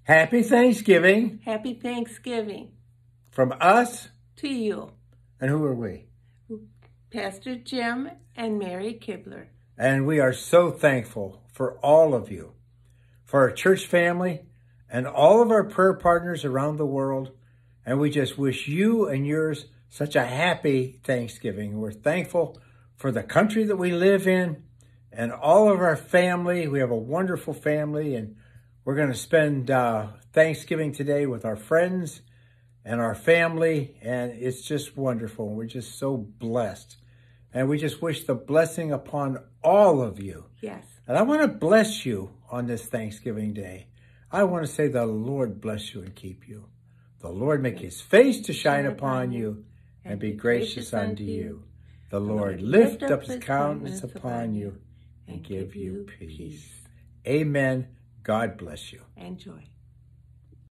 Happy Thanksgiving Happy Thanksgiving from us. to you, And who are we? Pastor Jim and Mary Kibler. And we are so thankful for all of you, for our church family, and all of our prayer partners around the world. And we just wish you and yours such a happy Thanksgiving. We're thankful for the country that we live in and all of our family. We have a wonderful family, and we're going to spend Thanksgiving today with our friends and our family, and it's just wonderful. We're just so blessed, and we just wish the blessing upon all of you. Yes. And I want to bless you on this Thanksgiving Day. I want to say the Lord bless you and keep you. The Lord make his face to shine upon you and be gracious unto you. The Lord lift up his countenance upon you and give you peace. Amen. God bless you. And joy.